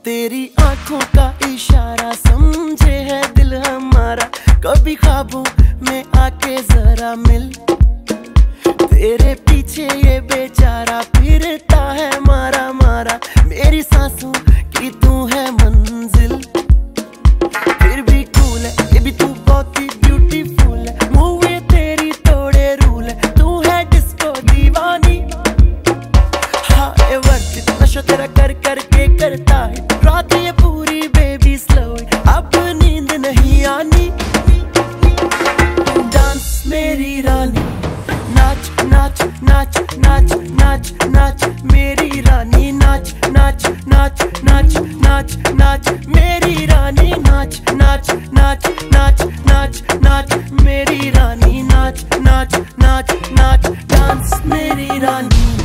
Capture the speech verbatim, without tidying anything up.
तेरी आंखों का इशारा समझे है दिल हमारा, कभी ख्वाबों में आके जरा मिल। तेरे पीछे ये बेचारा फिरता है मारा मारा, मेरी सांसों की तू है मंजिल। फिर भी कूल है ये भी तू बहुत ही ब्यूटीफुल है, मूवी तेरी तोड़े रूल है, तू है डिस्को दीवानी। हाँ ये वर्थ नशा तेरा कर कर के करता है, रात ये पूरी बेबी स्लो, अब नींद नहीं आनी। डांस मेरी रानी, नाच नाच नाच नाच नाच नाच मेरी रानी, नाच नाच नाच नाच नाच नाच मेरी रानी, नाच नाच नाच नाच नाच नाच मेरी रानी, नाच नाच नाच नाच डांस मेरी रानी।